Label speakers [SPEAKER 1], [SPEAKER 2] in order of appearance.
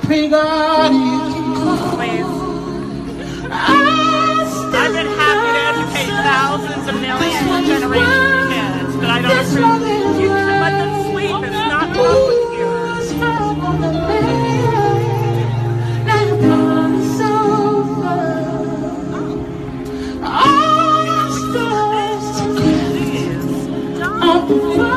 [SPEAKER 1] I've been happy to educate thousands of millions of generations of kids, but I don't appreciate you can let them sleep. It's not wrong with you.
[SPEAKER 2] Oh,